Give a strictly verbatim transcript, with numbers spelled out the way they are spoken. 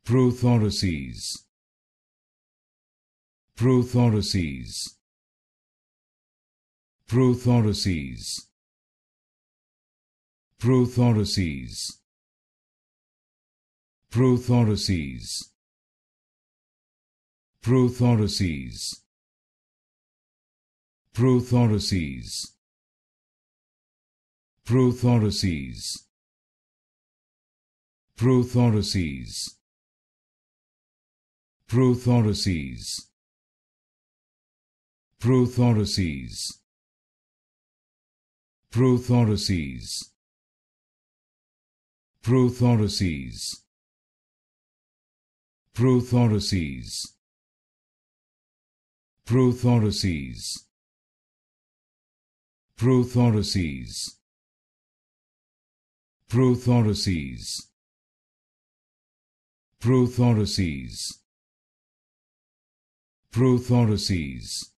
Prothoraces. Prothoraces. Prothoraces. Prothoraces. Prothoraces. Prothoraces. Prothoraces. Prothoraces. Prothoraces. Prothoraces. Prothoraces. Prothoraces. Prothoraces. Prothoraces. Prothoraces. Prothoraces. Prothoraces. Prothoraces. Prothoraces.